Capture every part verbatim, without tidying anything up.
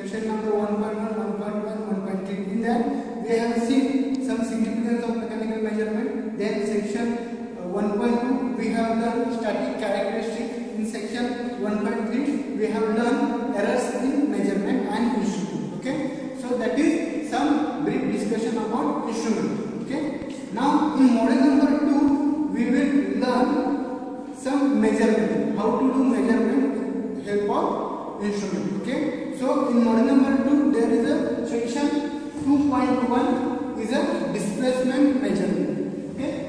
section number one point one, one point one, one point three. In that we have seen some significance of mechanical measurement. Then section uh, one point two we have learned static characteristics. In section one point three we have learned errors in measurement and instrument. Okay, so that is some brief discussion about instrument. Okay, now in model number two we will learn some measurement, how to do measurement with help of instrument. Okay, so in model number two there is a section two point one is a displacement measurement. Okay,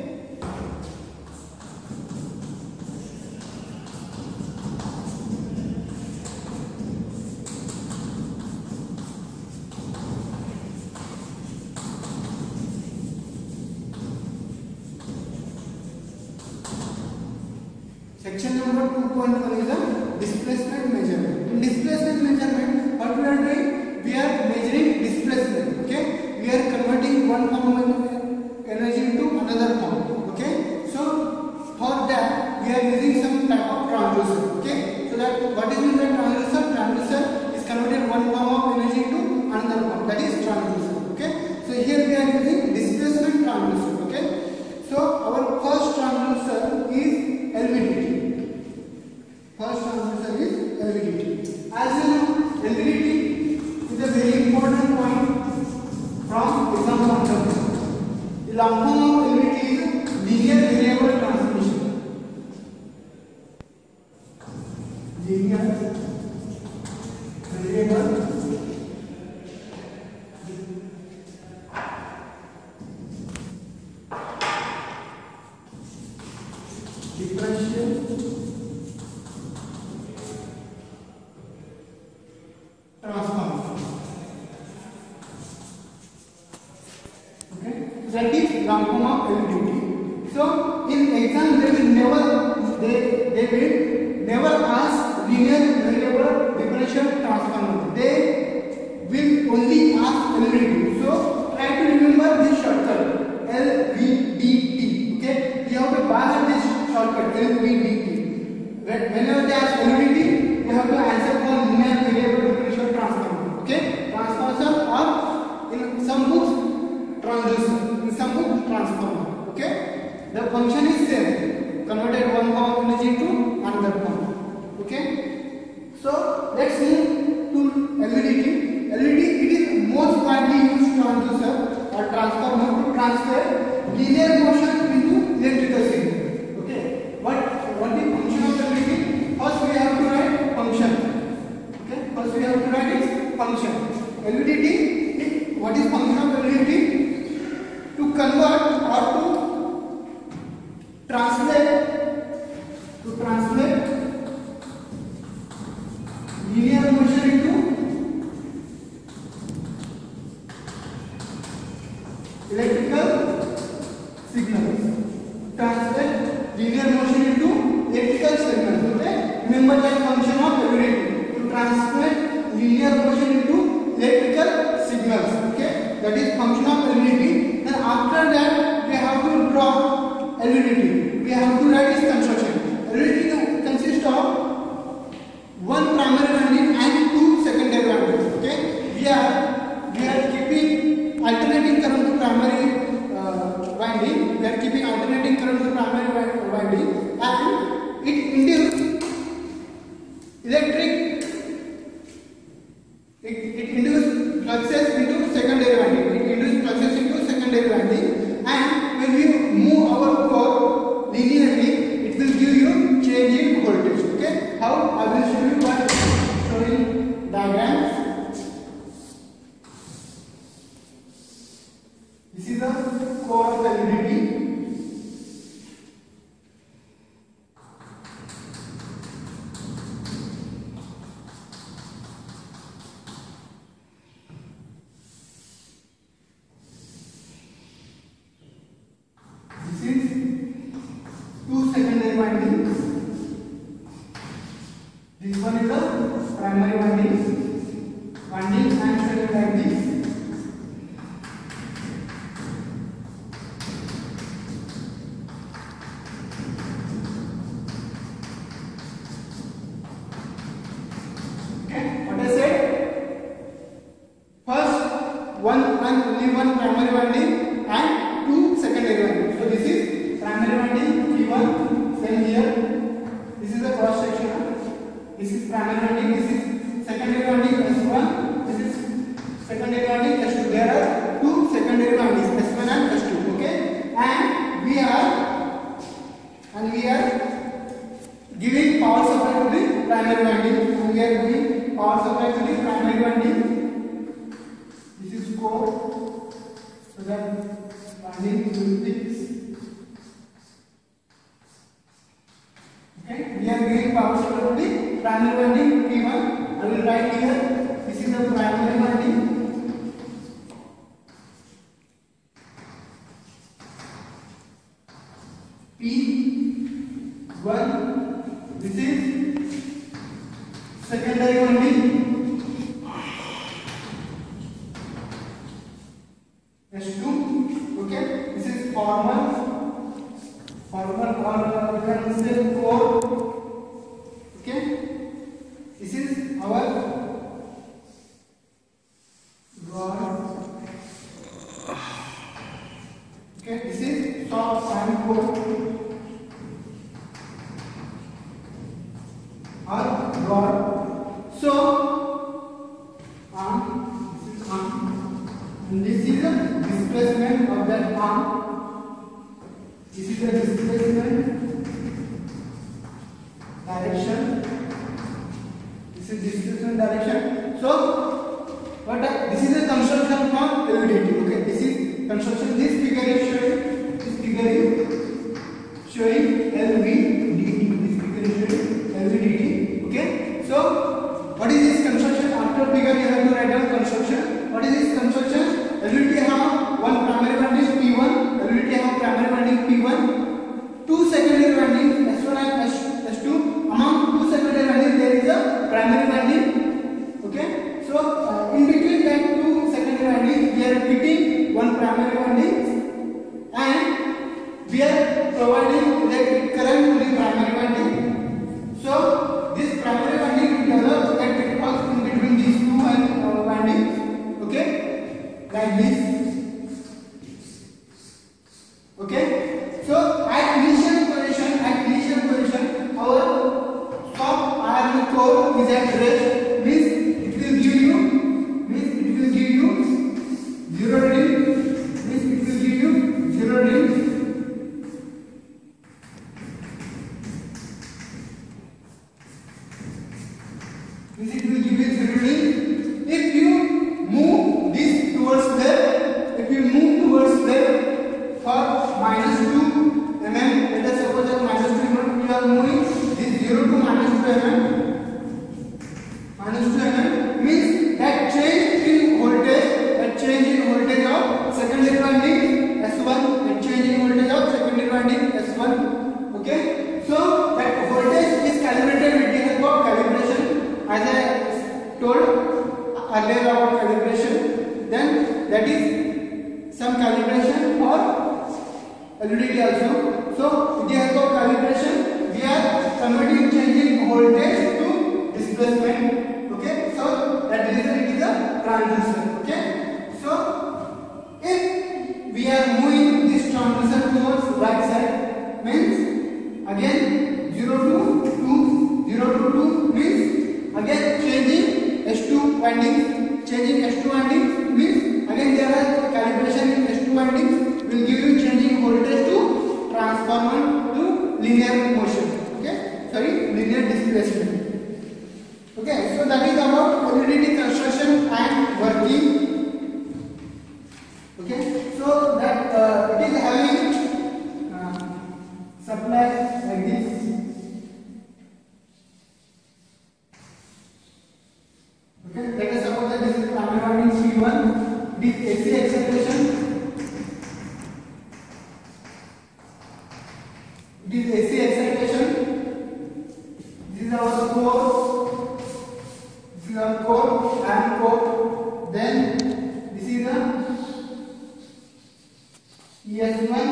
section number two point one is a displacement measurement. In displacement measurement, what we are doing? We are measuring displacement. Okay, we are converting one form of energy into another form. Okay, so for that we are using some type of transducer. Okay, so that what is meant by transducer? Transducer is converting one form of energy into another form. That is transducer. Okay, so here we are using displacement transducer. Okay, so our first transducer is L V D T. First transducer is L V D T. As you know, L V D T is a very important point from exam point of view. The long form of L V D T is linear variable transmission. Linear variable differential transformer. Okay, that is long form of L V D T. So in exam they will never they they will never ask linear variable differential transformer. They will only ask L V D T. So try to remember this shortcut L V D T. Okay, you have to pass this shortcut L V D T. Whenever they ask L V D T, you have to answer for linear variable differential transformer. Okay, transformer or in some books transducer, in some books transformer. Okay, the function is same, converted one form of energy to another form. Okay, so let's move to L V D T. L V D T, it is most widely used transducer or transformer to transfer linear motion into electrical signal. Okay, what what is function of L V D T? First we have to write function. Okay, first we have to write its function. L V D T, it, what is function of L V D T? To convert or to translate, to translate linear motion into electrical signals. Translate linear motion into electrical signals. Okay, remember that function of L V D T, to translate linear motion into electrical signals. Okay, that is function of L V D T. Then after that we have to draw L V D T. We have to write its construction. L V D T consists of one primary winding and two secondary windings. Okay, we are we are keeping alternating current to primary uh, winding. We are keeping alternating current to primary winding, and it induces electric. It, it induces fluxes into secondary winding. It induces fluxes into secondary winding, and when we move our core linearly, it will give you change in voltage. Okay, how I will show you by showing diagrams. This is the core of the L V D T. one and only one primary winding and two secondary winding. So this is primary winding P one. Same here. This is the cross section. This is primary winding. This is secondary winding S one. This is secondary winding S two. There are two secondary windings S one and S two. Okay, and we are and we are giving power supply to the primary winding. And we are giving power supply to the primary winding. This is core, so that winding will fix. Okay, we are giving power supply to the primary winding P one. I will write here. This is the primary winding. P one. This is secondary winding S two. Okay, this is former former or we can say core. Okay, this is our rod. Okay, this is soft sand core or rod. So arm, this is arm, and this is the displacement of that arm. This is the displacement direction. This is displacement direction. So what uh, this is a construction from L V D T. Okay, this is construction. This figure is showing this figure is showing L V D T. This figure is showing L V D T. Okay, so what is this construction? After figure you have to write down construction. What is this construction? L V D T have one primary winding P one. L V D T have primary winding P one. Two secondary windings S one and S two. Among two secondary windings there is a primary winding. Okay, so uh, in between that two secondary windings we are fitting one primary winding and we are providing electric current to the primary winding. So this primary winding will develop electric pulse in between these two and uh, windings. Okay, like this. Okay, so at initial position, at initial position, our soft iron core is at rest. Means it will give you, means it will give you zero reading. Means it will give you zero reading. Means it will give you zero reading. If you move this towards left, if you move towards left for minus two millimeters, let us suppose that minus two millimeters you are moving this zero to minus two millimeters. Minus two millimeters means that change in voltage, that change in voltage of secondary winding S one, that change in voltage of secondary winding S one. Okay, so that voltage is calibrated with the help of calibration, as I told earlier about calibration. Then that is some calibration for L V D T also. So with the help of calibration we are converting changing voltage to displacement. Okay, so that reason it is a transducer. Okay, so if we are moving this transducer towards right side, means again zero to two, zero to two means again changing S two winding, changing S two winding means again there are calibration in S two windings will give you changing voltage to transformer to linear motion. Okay, sorry, linear displacement. Okay, so that is about L V D T construction and working. Okay, so that uh, it is having uh, supply like this. Okay, let us suppose that this is primary winding C one. This A C excitation. It is A C excitation. This is our core. This is our core and core. Then this is the E S one.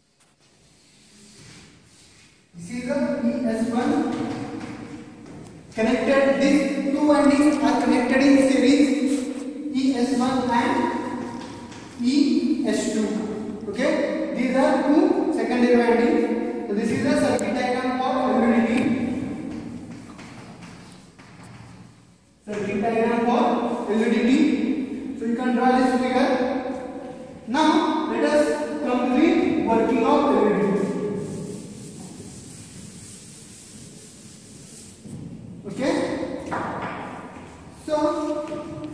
This is the E S one. connected, these two windings are connected in series, E S one and E S two. Okay, these are two secondary windings. So this is the circuit diagram for L V D T. Circuit diagram for L V D T. So you can draw this figure. Now let us come to the working of L V D T. Okay. So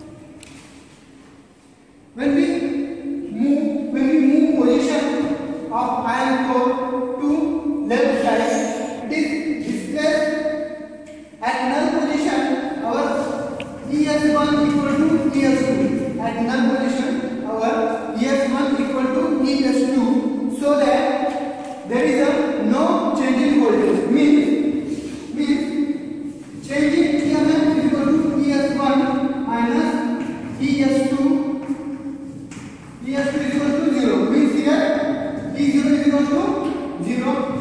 when we move when we move position of iron core to left side, it is displaced at null position. Our E S one equal to E S two. At null position, our E S one equal to E S two, so that there is a no change in voltage. Means means change in E M F is equal to E S one minus E S two. E S two is equal to zero. Means here E zero is equal to zero.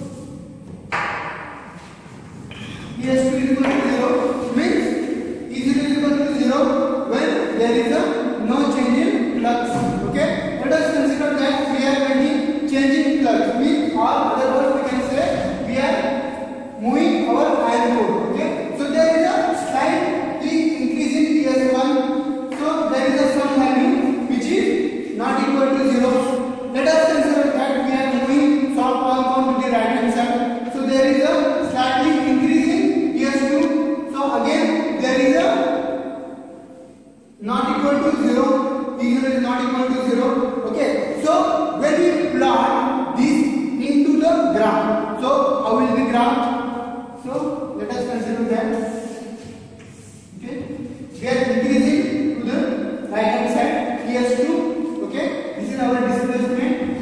E S two is equal to zero. Means E zero is equal to zero when there is a no change in flux. Okay. Let us consider that we are making change in flux. Means, or other words we can say we are moving our iron core. Okay. So there is a slightly increase in E S one. So there is a some value which is not equal to zero. Let us consider that we are moving soft compound to the right hand side. So there is a slightly increase in E S two. So again there is a not equal to zero. E zero is not equal to zero. Okay. So when we plot this into the graph, so how will be graph? So let us consider that. Okay. We are increasing to the right hand side E S two. Okay. This is our displacement.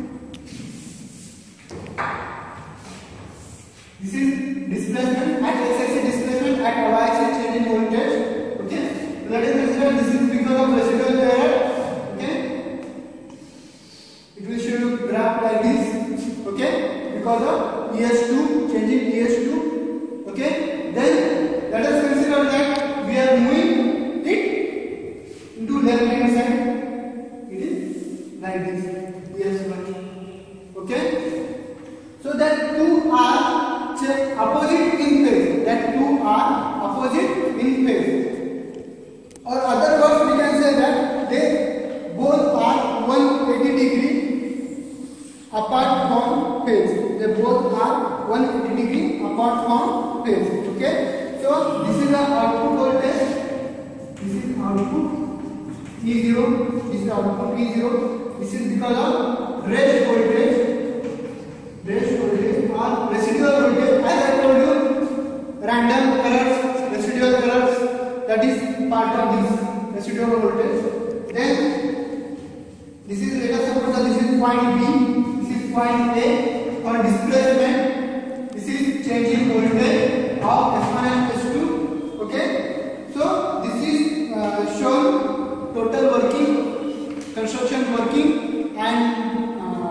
This is displacement at x-axis displacement, at y-axis change in voltage. Okay. Let us consider this is because of residual error. Okay. It will show you graph like this. Okay. Because of E S two, changing E S two. Okay. Then let us consider that we are moving it into left hand side. It is like this. E S one. Okay. So that two are opposite in phase. That two are opposite in phase. Or other words we can say that they both are one hundred eighty degree apart from phase. They both are one hundred eighty degree apart from phase. Okay. So this is the output voltage. This is output E zero. This is output E zero. This is because of rest voltage. Rest voltage or residual voltage. As I told you, random errors, residual errors, that is part of this residual voltage. Then this is, let us suppose that this is point B, this is point A for displacement. This is change in voltage of S one and S two. Okay. So this is uh, shown total working, construction working and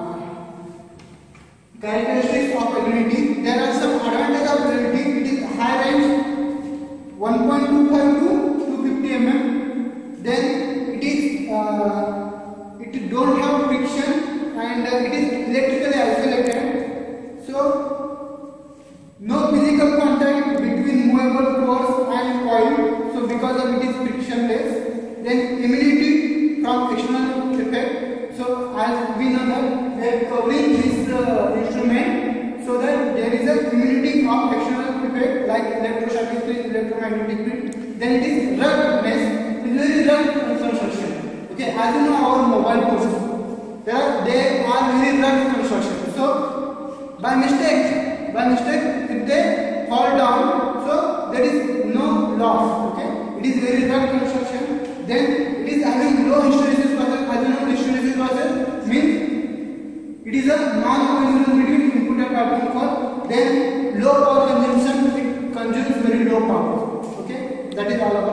characteristics of L V D T. There are some advantages of L V D T. It is high range one point two five to two hundred fifty millimeters. Then it is uh, it don't have friction and uh, it is electrically isolated. So no physical contact between movable cores and coil. So because of it is frictionless. Then immunity from external effect. So as we know that we are covering this uh, instrument so that there is a immunity of external effect like electrostatic field, electromagnetic field. Then it is ruggedness. It is very rugged construction. Okay, as you know our mobile phones, there are they are very rugged construction. So by mistake, by mistake, if they fall down, so there is no loss. Okay, it is very rugged construction. Then it is having low hysteresis losses. As you know, hysteresis losses means it is a non-coincidence between input and output core. Then low power consumption, it consumes very low power. Okay, that is all about